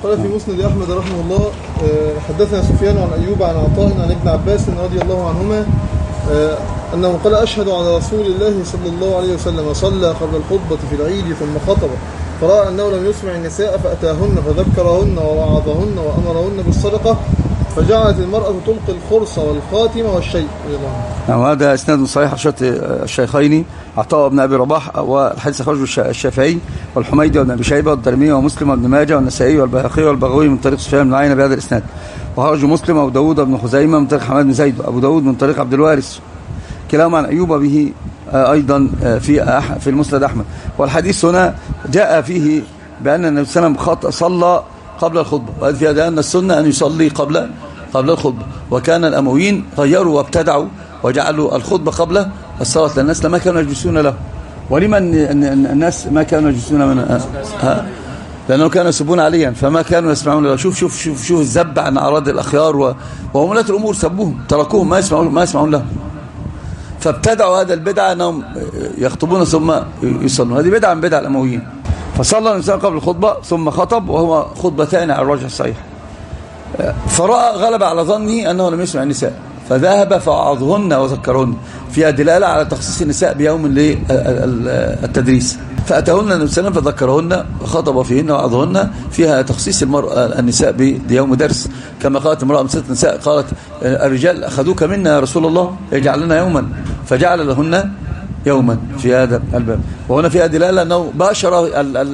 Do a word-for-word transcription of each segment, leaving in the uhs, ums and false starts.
قال في مسند أحمد رحمه الله حدثنا سفيان عن أيوب عن عطاء عن ابن عباس رضي الله عنهما أنه قال أشهد على رسول الله صلى الله عليه وسلم صلى قبل الخطبة في العيد ثم خطب فرأى أنه لم يسمع النساء فأتاهن فذكرهن ووعظهن وأمرهن بالصدقة فجعلت المرأة تلقي الخرص والخاتم والشيء. نعم، هذا اسناد صحيح عشان الشيخين عطاء بن ابي رباح، والحديث اخرجه الشافعي والحميدي وابن ابي شيبه والدارمي ومسلم وابن ماجه والنسائي والبيهقي والبغوي من طريق سفيان بن عيينة بهذا الاسناد، وخرجه مسلم وابو داود بن خزيمه من طريق حماد بن زيد وابو داود من طريق عبد الوارث كلاهما عن ايوب به ايضا في في المسند احمد. والحديث هنا جاء فيه بان النبي صلى الله عليه وسلم صلى قبل الخطبه، وهذا في هذا ان السنه ان يصلي قبل قبل الخطبه، وكان الامويين غيروا وابتدعوا وجعلوا الخطبه قبل الصلاه للناس لما كانوا يجلسون له. ولمن الناس ما كانوا يجلسون من لانه كانوا يسبون عليا فما كانوا يسمعون له. شوف شوف شوف شوف الذب عن اعراض الاخيار وولاة الامور، سبوهم تركوهم ما يسمعون ما يسمعون له، فابتدعوا هذا البدعه انهم يخطبون ثم يصلون. هذه بدعه من بدع الامويين. فصلى الانسان قبل الخطبه ثم خطب وهو خطبتان على الراجح الصحيح، فرأى غلب على ظني أنه لم يسمع النساء فذهب فوعظهن وذكرهن، فيها دلالة على تخصيص النساء بيوم للتدريس. فأتاهن النبي صلى الله عليه وسلم فذكرهن وخطب فيهن وعظهن، فيها تخصيص المرأة النساء بيوم درس، كما قالت امرأة من ست نساء قالت الرجال أخذوك منا يا رسول الله اجعل لنا يوما، فجعل لهن يوما في هذا الباب. وهنا فيها دلالة أنه باشر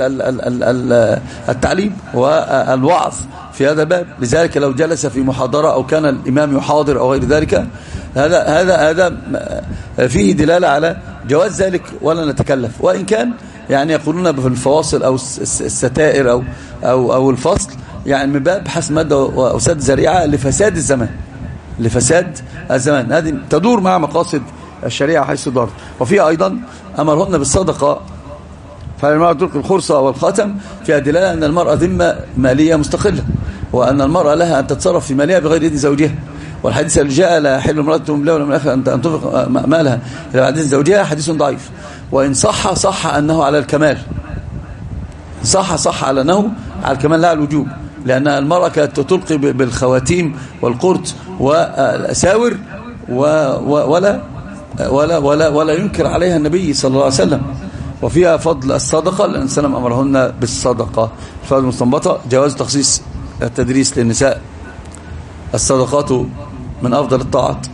التعليم والوعظ في هذا الباب، لذلك لو جلس في محاضرة أو كان الإمام يحاضر أو غير ذلك هذا هذا هذا فيه دلالة على جواز ذلك ولا نتكلف. وإن كان يعني يقولون في الفواصل أو الستائر أو أو أو الفصل يعني من باب حسب مادة وسد ذريعة لفساد الزمان لفساد الزمان، هذه تدور مع مقاصد الشريعة حيث دارت. وفيها أيضا أمرهن بالصدقة، فالمرأة تلقي الخرصة والخاتم فيها دلالة أن المرأة ذمة مالية مستقلة، وأن المرأة لها أن تتصرف في مالها بغير إذن زوجها. والحديث اللي جاء لا يحل امرأة لا ولا من الآخر أن تنفق مالها إلى بعد إذن زوجها حديث ضعيف، وإن صح صح أنه على الكمال، صح صح على أنه على الكمال لا على الوجوب، لأن المرأة كانت تلقي بالخواتيم والقرط والأساور ولا ولا ولا ولا ينكر عليها النبي صلى الله عليه وسلم. وفيها فضل الصدقة لأن سلم أمرهن بالصدقة. الفائدة المستنبطة جواز تخصيص التدريس للنساء، الصدقات من أفضل الطاعات.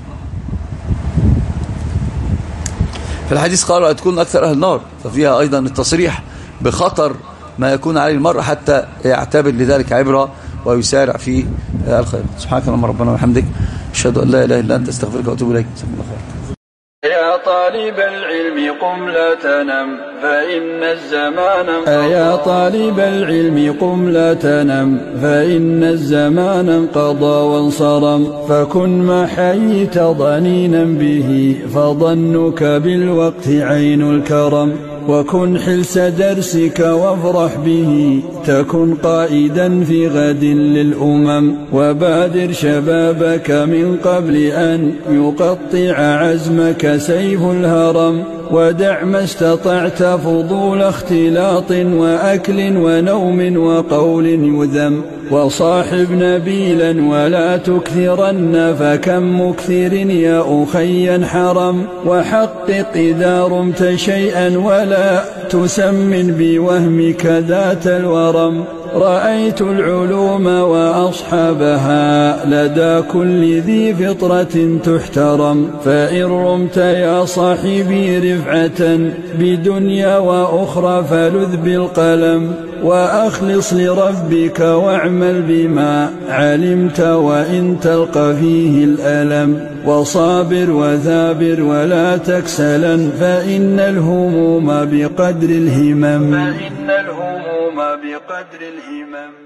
في الحديث قالوا أتكون أكثر أهل النار، ففيها أيضا التصريح بخطر ما يكون عليه المرء حتى يعتبر لذلك عبرة ويسارع في الخير. سبحانك اللهم ربنا وبحمدك أشهد أن لا إله إلا أنت أستغفرك وأتوب إليك. جزاكم الله خير. يا طالب العلم قم لا تنم فإن الزمان انقضى. يا طالب العلم قم لا تنم فإن الزمان انقضى وانصرم، فكن ما حييت ضنينا به فظنك بالوقت عين الكرم، وكن حلس درسك وافرح به تكن قائدا في غد للأمم، وبادر شبابك من قبل أن يقطع عزمك سيف الهرم، ودع ما استطعت فضول اختلاط وأكل ونوم وقول يذم، وصاحب نبيلا ولا تكثرن فكم مكثر يا أخي حرم، وحقق إذا رمت شيئا ولا تسمن بوهمك ذات الورم، رأيت العلوم وأصحابها لدى كل ذي فطرة تحترم، فإن رمت يا صاحبي رفعة بدنيا وأخرى فلذ بالقلم، وأخلص لربك واعمل بما علمت وإن تلقى فيه الألم، وصابر وثابر ولا تكسلا فإن الهموم بقدر الهمم. فإن الهموم بقدر الهمم.